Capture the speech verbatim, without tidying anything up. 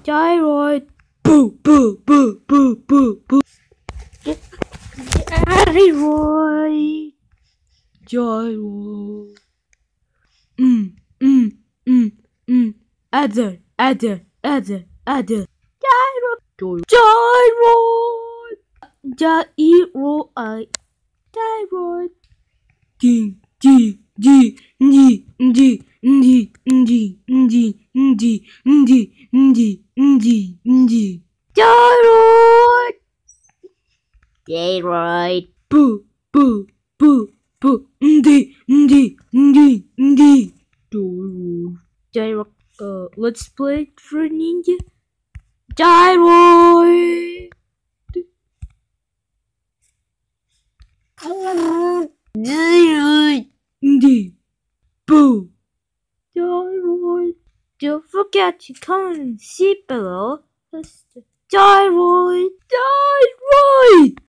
Gyroid. Boo, boo, boo, boo, boo, boo. Gyroid. Gyroid. Mm, mm, mm, mm. Other, other, other, other. Gyroid. Gyroid. Gyroid. Gyroid. Ding, ding, ding, ding, ding, ding, ding, ding, ding, ding, ding, ding, ding. Gyroid. Gyroid. Boo, boo, boo, boo. Ndi, ndi, ndi, ndi. Gyroid. Gyroid. Uh, let's play it for Ninja. Gyroid. Gyroid. Ndi. Boo. Gyroid. Don't forget to comment and see below. Gyroid.